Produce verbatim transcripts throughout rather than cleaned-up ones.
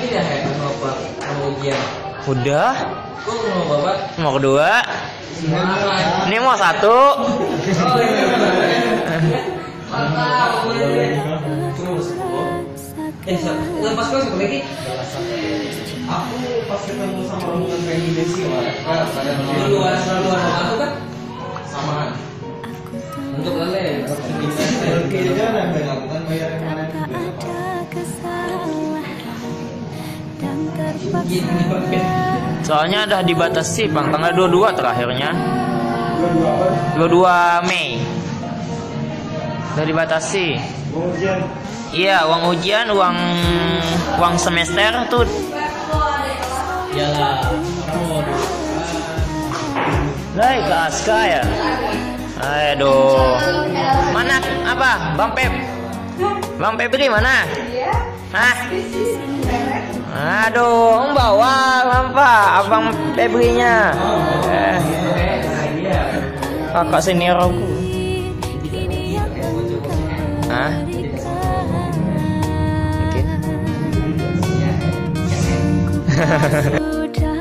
dah ya mau apa? Mau ujian. Udah. Kok mau bapak? Mau kedua. Ini mau satu. Eh, lepas kau satu lagi. Aku pas ketemu sama rombongan kayak gini sih, Wak. Dulu luar selalu luar aku kan Samaan. untuk lele. Oke, jangan melakukan bayar yang mana Soalnya udah dibatasi bang, tanggal dua puluh dua terakhirnya. dua apa? dua puluh dua Mei. Udah dibatasi. Ujian. Iya, uang ujian, uang uang semester tuh. Iyalah. Lai ke Aska ya. Aduh. Mana apa? Bang Pep. Bang Febri mana? Hah? Aduh, om bawa apa? Abang Febrinya. Eh. Kakak senior aku. Hah? Mungkin.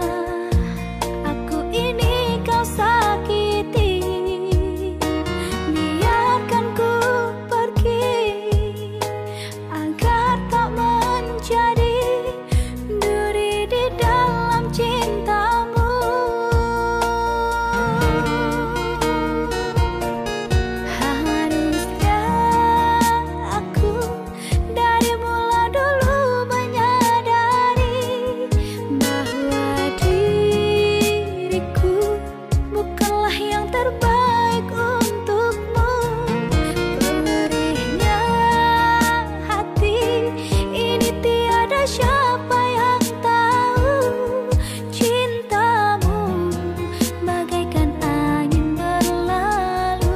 Aku ini kau sakiti, biarkan ku pergi agar tak menjadi duri di dalam cintamu. Harusnya aku dari mula dulu menyadari bahwa diriku bukanlah yang terbaik untukmu. Perihnya hati ini tiada siapa yang tahu. Cintamu bagaikan angin berlalu.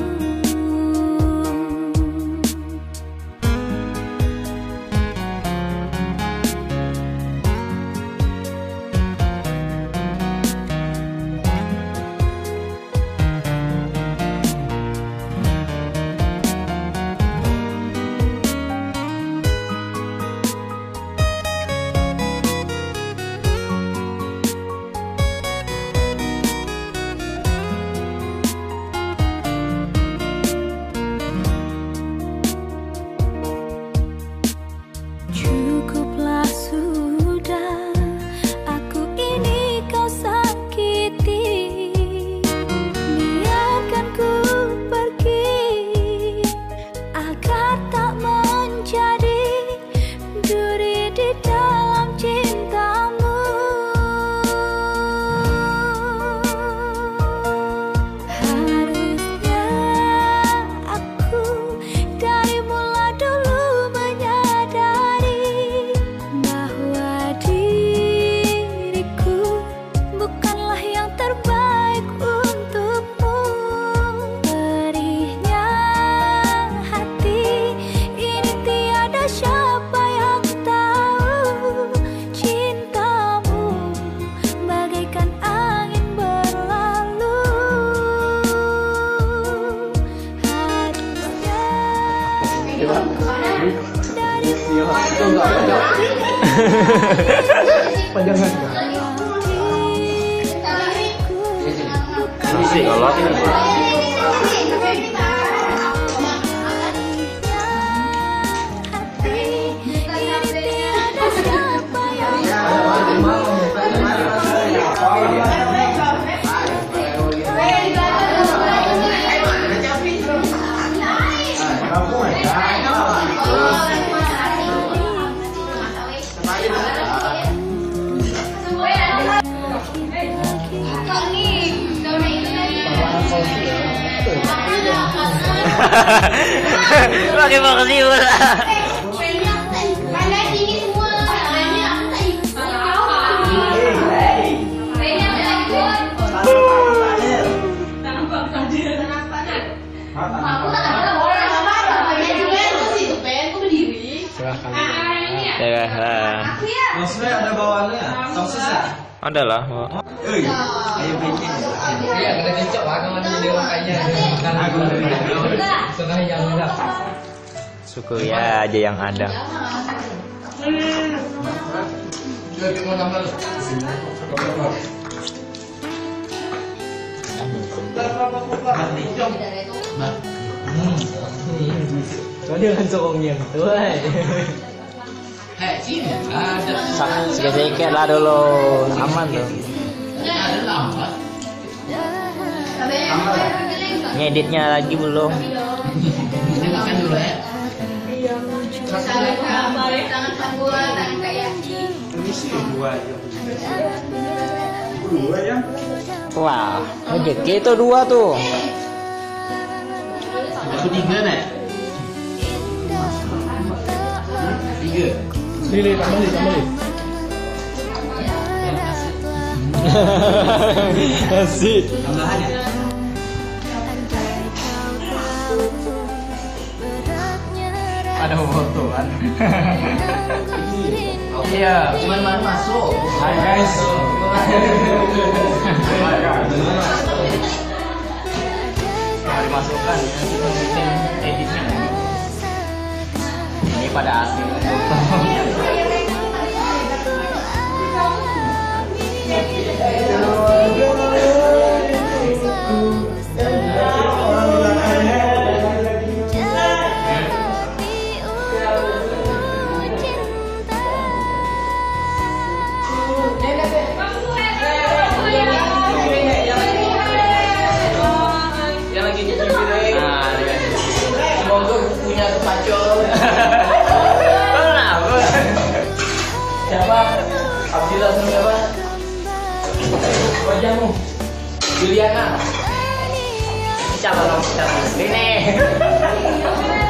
Cukuplah sudah, aku ini kau sakiti, biarkan ku pergi agar tak menjadi duri di dalam cintamu. Harusnya aku dari mula dulu menyadari bahwa diriku bukanlah yang terbaik untukmu. Perihnya hati ini tiada siapa yang tahu. Cintamu bagaikan angin berlalu. Panjangan. Masih kalau pakai makasih pula. Silahkan. Maksudnya ada bawaannya, sosis ya? Ada lah. Eh, ayo bikin. Iya, kita cocok lah kalau ada dia makanya makan aku setengah yang enggak. Syukur ya aja yang ada. Mau nambah. Có điều là rộng nhiều tuổi. Hei, sini ada. Sikit-sikit lah dulu, aman tuh. Ada lambat. Ngeditnya lagi belum. Kita makan dulu ya. Tangan tangan tangan kayak Ini sih dua aja. Dua ya? Wah, rezeki itu dua tuh. Aku tiga nih. Tiga. Lili, tambah lili, tambah lili. Asik. Tambahan ya. Ada fotoan. Iya, cuman baru masuk. Hai guys. Mau dimasukkan ya, kita bikin editnya. Ini pada asli. Semoga punya kepacol. Kenapa? Siapa? Abdillah sama siapa? Wajahmu. Juliana. Calon calon ini.